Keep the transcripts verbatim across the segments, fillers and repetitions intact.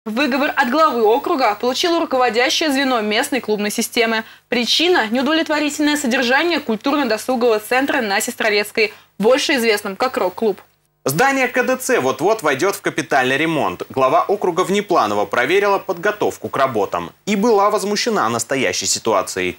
Выговор от главы округа получило руководящее звено местной клубной системы. Причина – неудовлетворительное содержание культурно-досугового центра на Сестрорецкой, больше известном как рок-клуб. Здание ка дэ цэ вот-вот войдет в капитальный ремонт. Глава округа внепланово проверила подготовку к работам и была возмущена настоящей ситуацией.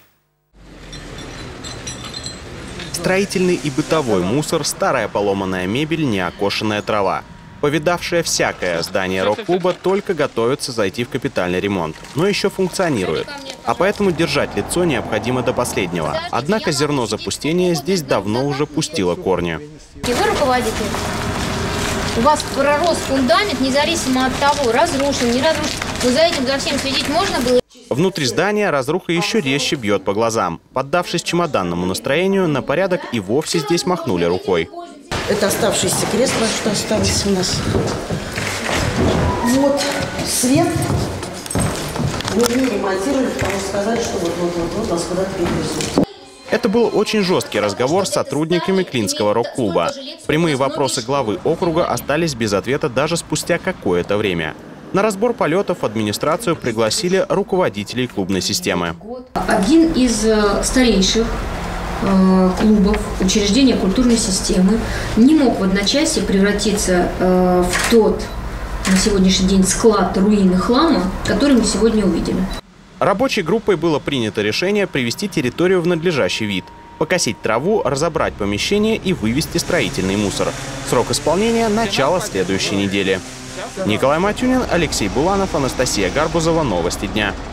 Строительный и бытовой мусор, старая поломанная мебель, неокошенная трава. Повидавшее всякое здание рок-клуба только готовится зайти в капитальный ремонт, но еще функционирует. А поэтому держать лицо необходимо до последнего. Однако зерно запустения здесь давно уже пустило корни. И вы руководитель. У вас пророс фундамент, независимо от того, разрушен, не разрушен. Но за этим, за всем следить можно было? Внутри здания разруха еще резче бьет по глазам. Поддавшись чемоданному настроению, на порядок и вовсе здесь махнули рукой. Это оставшиеся кресла, что осталось у нас. Вот свет. Мы не ремонтировали, потому что сказали, что вот-вот-вот нас куда-то перевезут. Это был очень жесткий разговор с сотрудниками Клинского рок-клуба. Прямые вопросы главы округа остались без ответа даже спустя какое-то время. На разбор полетов администрацию пригласили руководителей клубной системы. Один из старейших клубов, учреждения культурной системы, не мог в одночасье превратиться в тот на сегодняшний день склад руин и хлама, который мы сегодня увидели. Рабочей группой было принято решение привести территорию в надлежащий вид, покосить траву, разобрать помещение и вывести строительный мусор. Срок исполнения – начало следующей недели. Николай Матюнин, Алексей Буланов, Анастасия Гарбузова. Новости дня.